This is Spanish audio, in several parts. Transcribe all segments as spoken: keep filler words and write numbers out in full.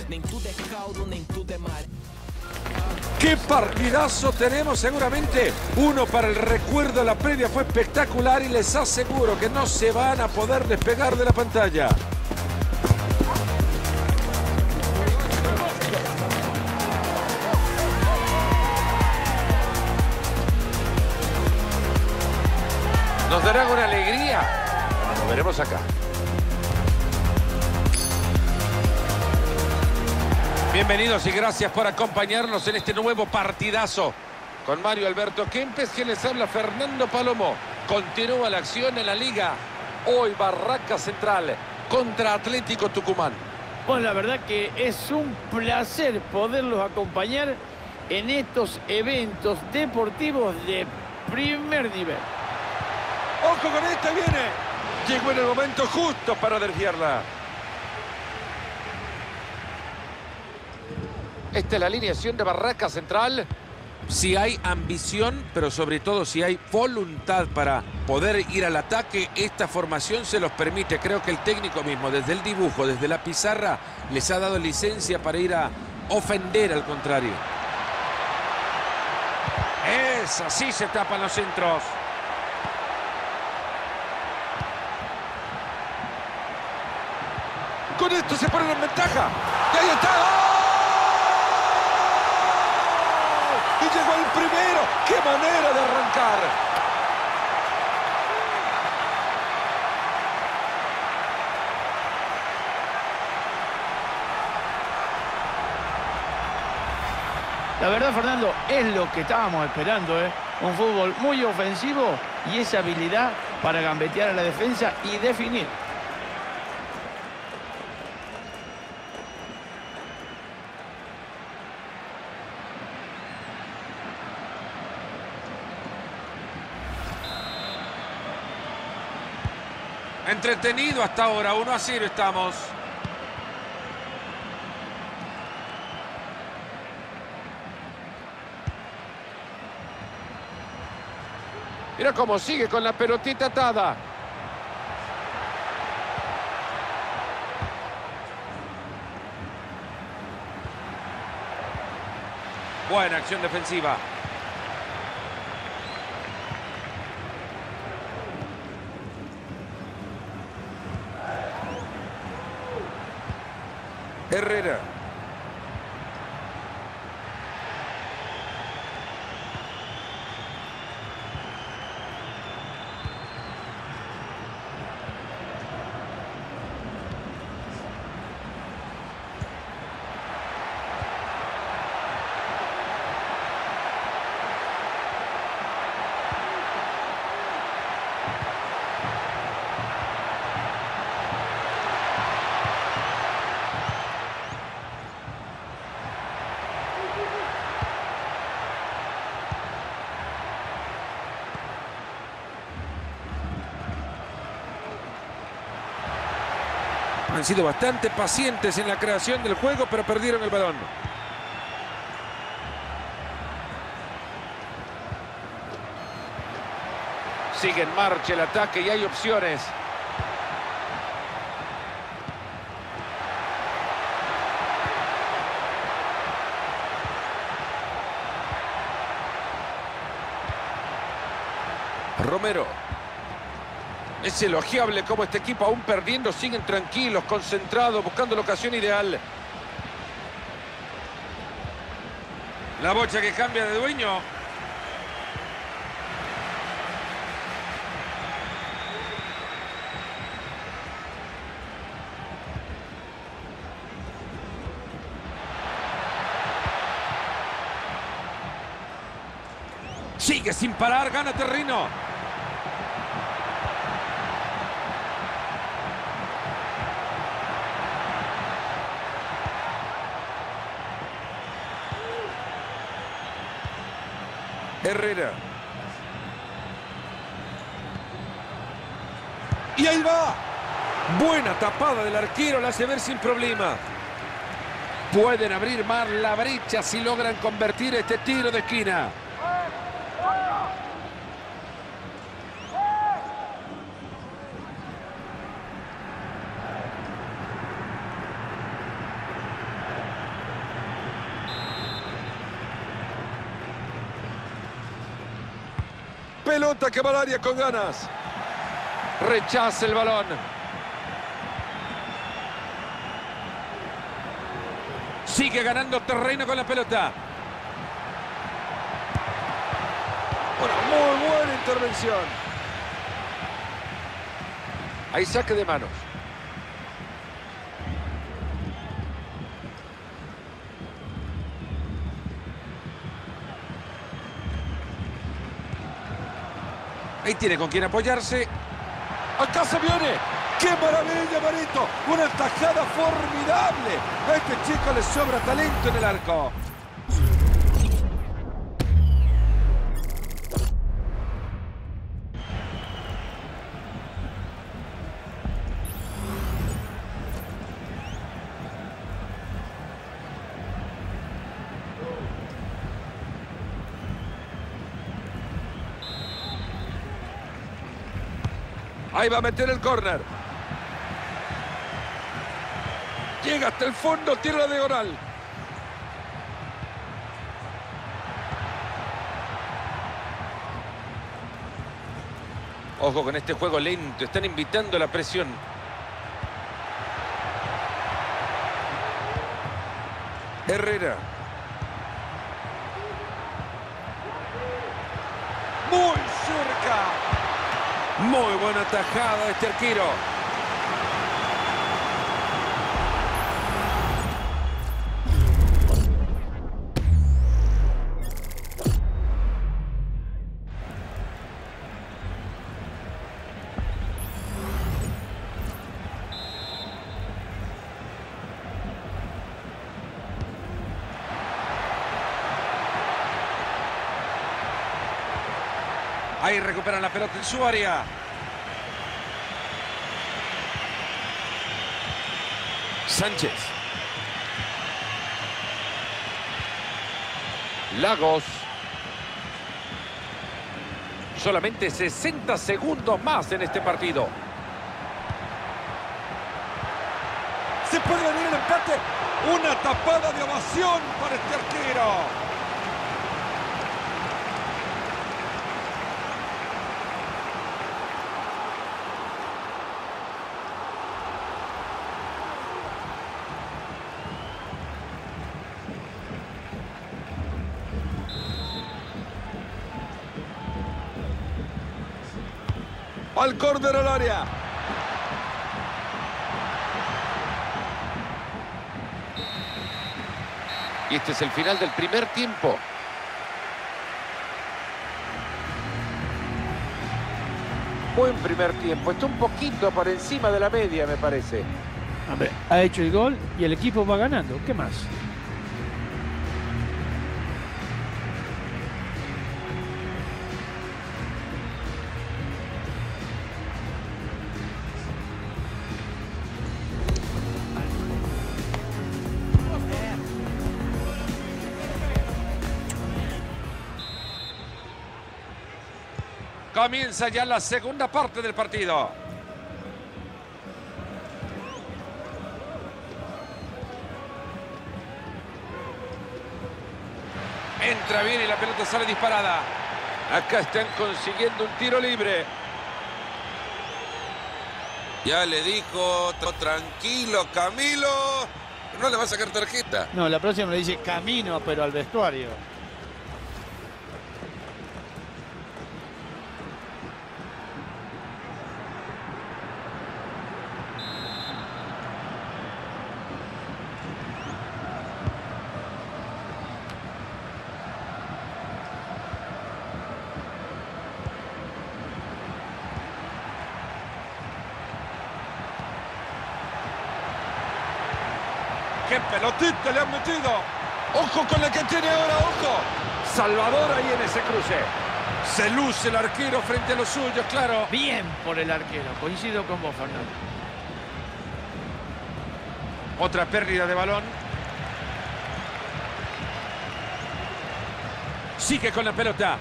¡Qué partidazo tenemos! Seguramente uno para el recuerdo. La previa fue espectacular y les aseguro que no se van a poder despegar de la pantalla. ¿Nos darán una alegría? Lo veremos acá. Bienvenidos y gracias por acompañarnos en este nuevo partidazo. Con Mario Alberto Kempes, que les habla Fernando Palomo. Continúa la acción en la liga. Hoy Barraca Central contra Atlético Tucumán. Pues la verdad que es un placer poderlos acompañar en estos eventos deportivos de primer nivel. ¡Ojo con esta! ¡Viene! Llegó en el momento justo para desviarla. Esta es la alineación de Barraca Central. Si hay ambición, pero sobre todo si hay voluntad para poder ir al ataque, esta formación se los permite. Creo que el técnico mismo, desde el dibujo, desde la pizarra, les ha dado licencia para ir a ofender al contrario. Es así, se tapan los centros. Con esto se ponen en ventaja. Y ahí está. ¡Oh! Y llegó el primero. ¡Qué manera de arrancar! La verdad, Fernando, es lo que estábamos esperando, ¿eh? Un fútbol muy ofensivo y esa habilidad para gambetear a la defensa y definir. Entretenido hasta ahora, uno a cero estamos. Mira cómo sigue con la pelotita atada. Buena acción defensiva. Herrera. Han sido bastante pacientes en la creación del juego, pero perdieron el balón. Sigue en marcha el ataque y hay opciones. Romero. Es elogiable cómo este equipo, aún perdiendo, siguen tranquilos, concentrados, buscando la ocasión ideal. La bocha que cambia de dueño. Sigue sin parar, gana terreno. Herrera. Y ahí va. Buena tapada del arquero, la hace ver sin problema. Pueden abrir más la brecha si logran convertir este tiro de esquina. Pelota que va al área con ganas. Rechaza el balón. Sigue ganando terreno con la pelota. Una muy buena intervención. Hay saque de manos. Ahí tiene con quién apoyarse. Acá se viene. ¡Qué maravilla, Marito! Una tajada formidable. A este chico le sobra talento en el arco. Ahí va a meter el córner. Llega hasta el fondo, tira la diagonal. Ojo con este juego lento. Están invitando la presión. Herrera. Muy cerca. Muy buena tajada de este arquero. Ahí recuperan la pelota en su área. Sánchez. Lagos. Solamente sesenta segundos más en este partido. Se puede venir el empate. Una tapada de ovación para este arquero. Al córner al área. Y este es el final del primer tiempo. Buen primer tiempo. Está un poquito por encima de la media, me parece. A ver, ha hecho el gol y el equipo va ganando. ¿Qué más? Comienza ya la segunda parte del partido. Entra bien y la pelota sale disparada. Acá están consiguiendo un tiro libre. Ya le dijo, tranquilo, Camilo. No le va a sacar tarjeta. No, la próxima le dice camino, pero al vestuario. ¡Qué pelotita le han metido! ¡Ojo con la que tiene ahora, ojo! Salvador ahí en ese cruce. Se luce el arquero frente a los suyos, claro. Bien por el arquero. Coincido con vos, Fernando. Otra pérdida de balón. Sigue con la pelota.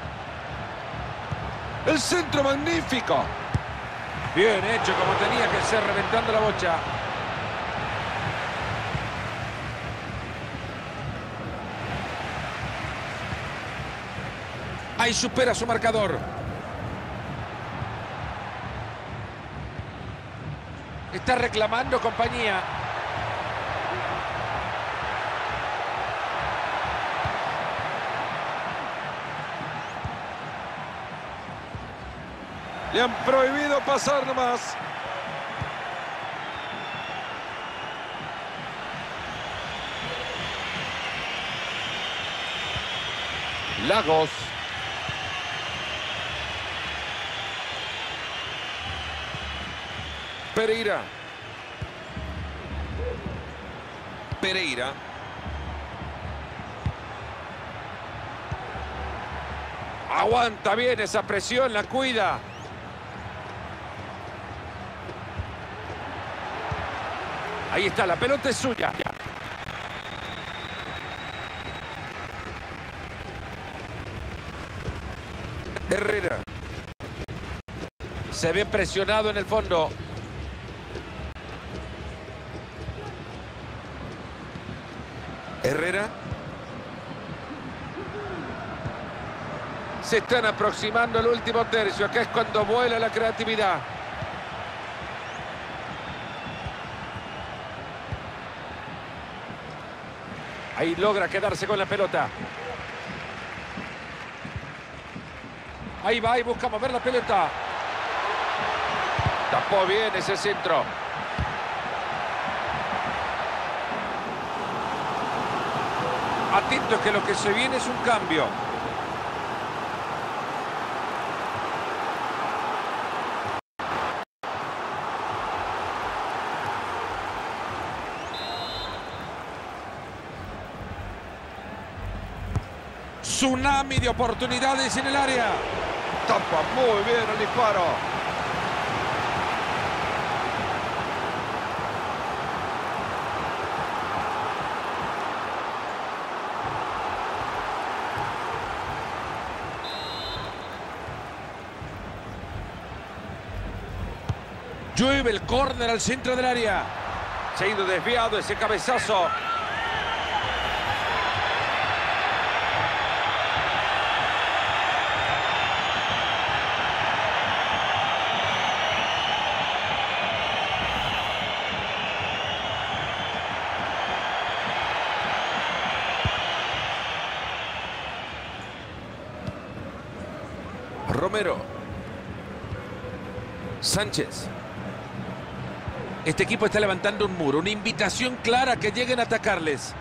El centro magnífico. Bien hecho, como tenía que ser, reventando la bocha. Ahí supera su marcador. está reclamando compañía. Le han prohibido pasar nomás. Lagos. Pereira. Pereira. Aguanta bien esa presión, la cuida. Ahí está, la pelota es suya. Herrera. Se ve presionado en el fondo. Herrera. Se están aproximando al último tercio. Acá es cuando vuela la creatividad. Ahí logra quedarse con la pelota. Ahí va y busca mover la pelota. Tapó bien ese centro. Atento, que lo que se viene es un cambio. Tsunami de oportunidades en el área. Tapa muy bien el disparo. Llueve el córner al centro del área. Se ha ido desviado ese cabezazo. Romero. Sánchez. Este equipo está levantando un muro, una invitación clara que lleguen a atacarles.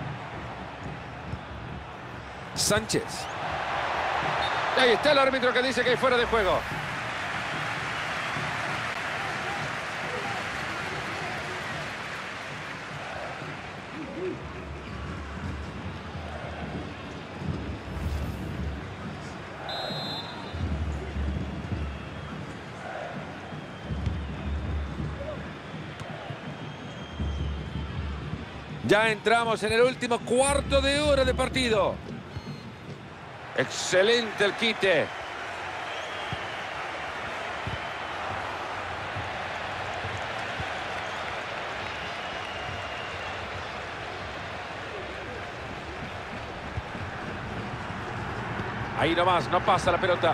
Sánchez. Ahí está el árbitro que dice que hay fuera de juego. Ya entramos en el último cuarto de hora de partido. Excelente el quite. Ahí nomás, no pasa la pelota.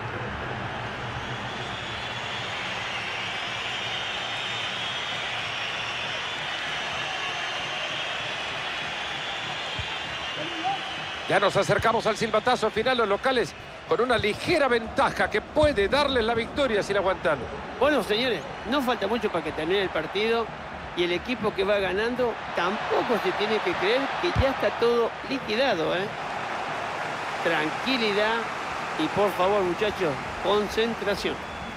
Ya nos acercamos al silbatazo final, los locales con una ligera ventaja que puede darles la victoria si la aguantan. Bueno, señores, no falta mucho para que termine el partido y el equipo que va ganando tampoco se tiene que creer que ya está todo liquidado, ¿eh? Tranquilidad y, por favor, muchachos, concentración.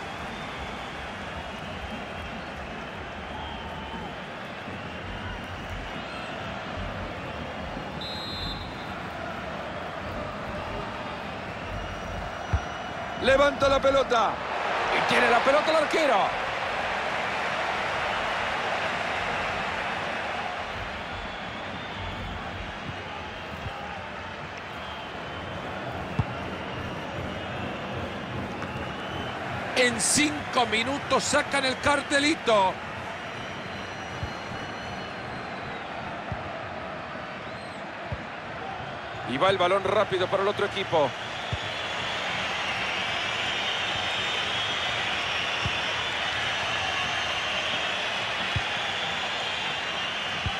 Levanta la pelota. Y tiene la pelota el arquero. En cinco minutos sacan el cartelito. Y va el balón rápido para el otro equipo.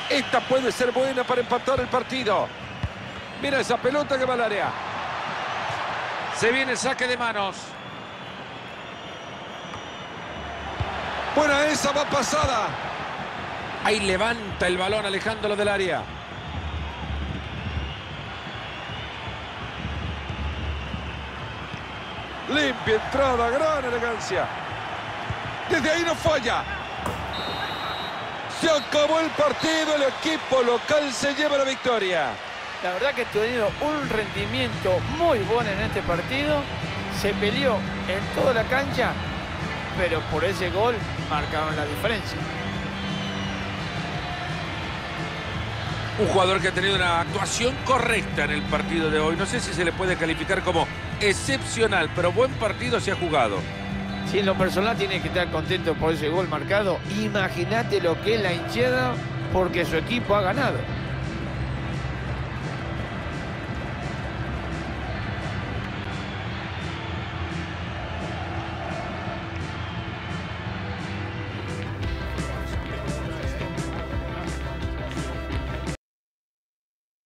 Esta puede ser buena para empatar el partido. Mira esa pelota que va al área. Se viene el saque de manos. Buena esa, va pasada. Ahí levanta el balón alejándolo del área. Limpia entrada, gran elegancia. Desde ahí no falla. Se acabó el partido, el equipo local se lleva la victoria. La verdad que ha tenido un rendimiento muy bueno en este partido. Se peleó en toda la cancha, pero por ese gol marcaron la diferencia. Un jugador que ha tenido una actuación correcta en el partido de hoy. No sé si se le puede calificar como excepcional, pero buen partido se ha jugado. Si en lo personal tiene que estar contento por ese gol marcado, imagínate lo que es la hinchada porque su equipo ha ganado.